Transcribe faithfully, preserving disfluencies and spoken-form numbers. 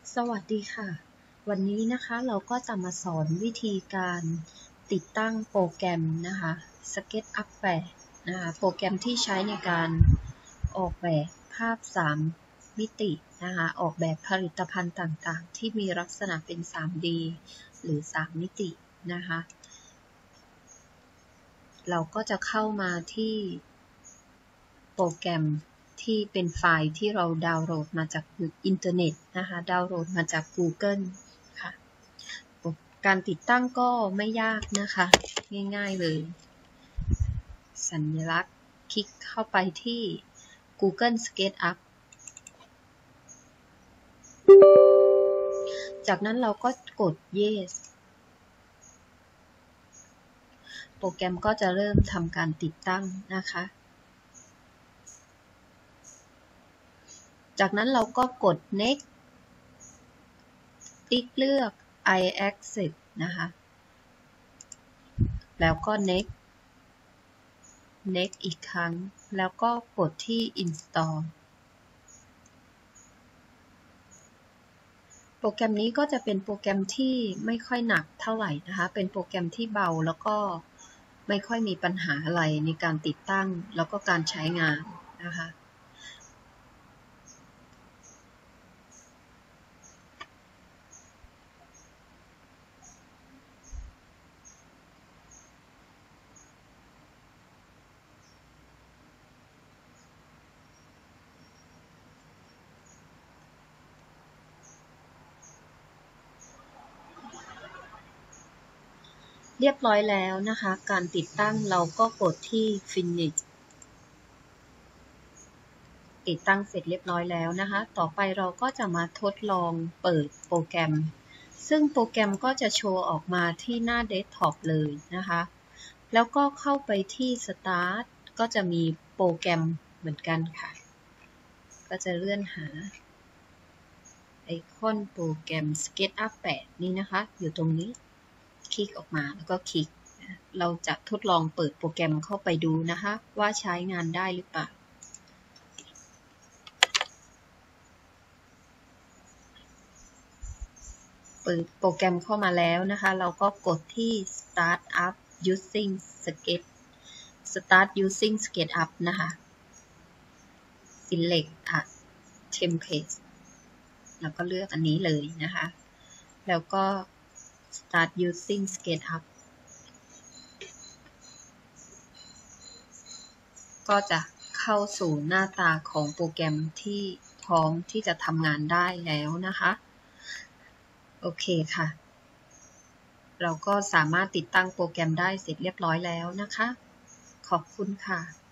สวัสดีค่ะวันนี้นะคะเราก็จะมาสอนวิธีการติดตั้งโปรแกรมนะคะ SketchUp แปดนะคะโปรแกรมที่ใช้ในการออกแบบภาพสามมิตินะคะออกแบบผลิตภัณฑ์ต่างๆที่มีลักษณะเป็น ทรี ดี หรือสามมิตินะคะเราก็จะเข้ามาที่โปรแกรมที่เป็นไฟล์ที่เราดาวน์โหลดมาจากอินเทอร์เน็ตนะคะดาวน์โหลดมาจาก Google ค่ะการติดตั้งก็ไม่ยากนะคะง่ายๆเลยสัญลักษณ์คลิกเข้าไปที่ Google SketchUp จากนั้นเราก็กด Yes โปรแกรมก็จะเริ่มทำการติดตั้งนะคะจากนั้นเราก็กด Next ติ๊กเลือก I accept นะคะแล้วก็ Next Next อีกครั้งแล้วก็กดที่ Install โปรแกรมนี้ก็จะเป็นโปรแกรมที่ไม่ค่อยหนักเท่าไหร่นะคะเป็นโปรแกรมที่เบาแล้วก็ไม่ค่อยมีปัญหาอะไรในการติดตั้งแล้วก็การใช้งานนะคะเรียบร้อยแล้วนะคะการติดตั้งเราก็กดที่ Finish ติดตั้งเสร็จเรียบร้อยแล้วนะคะต่อไปเราก็จะมาทดลองเปิดโปรแกรมซึ่งโปรแกรมก็จะโชว์ออกมาที่หน้าเดสก์ท็อปเลยนะคะแล้วก็เข้าไปที่ Start ก็จะมีโปรแกรมเหมือนกันค่ะก็จะเลื่อนหาไอคอนโปรแกรม SketchUp แปดนี่นะคะอยู่ตรงนี้คลิกออกมาแล้วก็คลิกเราจะทดลองเปิดโปรแกรมเข้าไปดูนะคะว่าใช้งานได้หรือเปล่าเปิดโปรแกรมเข้ามาแล้วนะคะเราก็กดที่ Start up using Sketch Start using SketchUp นะคะ Select a template แล้วก็เลือกอันนี้เลยนะคะแล้วก็ Start using SketchUp ก็จะเข้าสู่หน้าตาของโปรแกรมที่พร้อมที่จะทำงานได้แล้วนะคะโอเคค่ะเราก็สามารถติดตั้งโปรแกรมได้เสร็จเรียบร้อยแล้วนะคะขอบคุณค่ะ